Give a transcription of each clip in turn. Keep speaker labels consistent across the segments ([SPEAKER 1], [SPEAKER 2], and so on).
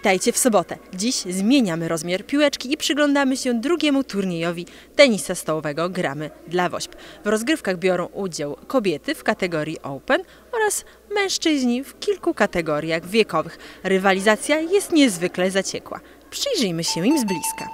[SPEAKER 1] Witajcie w sobotę. Dziś zmieniamy rozmiar piłeczki i przyglądamy się drugiemu turniejowi tenisa stołowego Gramy dla WOŚP. W rozgrywkach biorą udział kobiety w kategorii Open oraz mężczyźni w kilku kategoriach wiekowych. Rywalizacja jest niezwykle zaciekła. Przyjrzyjmy się im z bliska.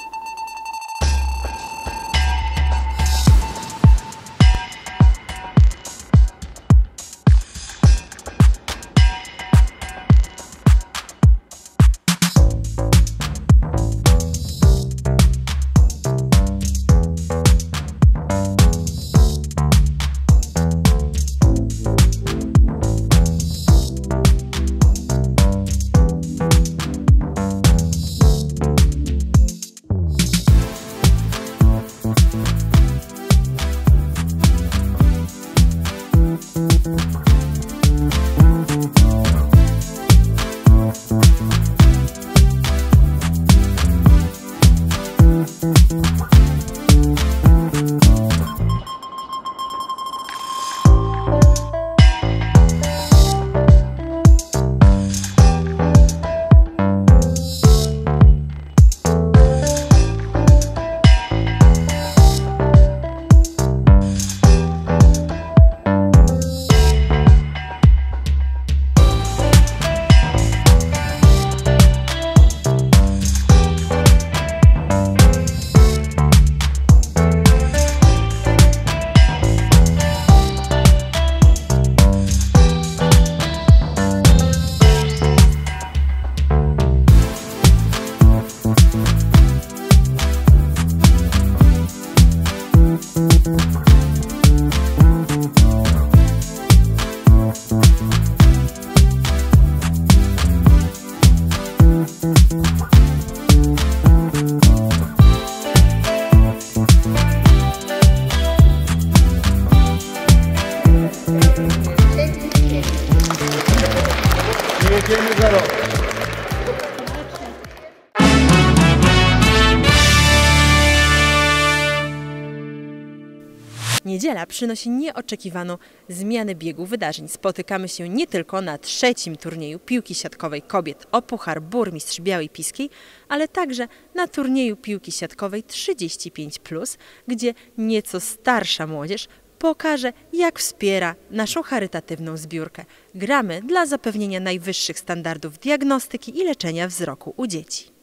[SPEAKER 2] Jedziemy za rok.
[SPEAKER 1] Niedziela przynosi nieoczekiwaną zmianę biegu wydarzeń. Spotykamy się nie tylko na trzecim turnieju piłki siatkowej kobiet o Puchar Burmistrz Białej Piskiej, ale także na turnieju piłki siatkowej 35+, gdzie nieco starsza młodzież pokaże, jak wspiera naszą charytatywną zbiórkę. Gramy dla zapewnienia najwyższych standardów diagnostyki i leczenia wzroku u dzieci.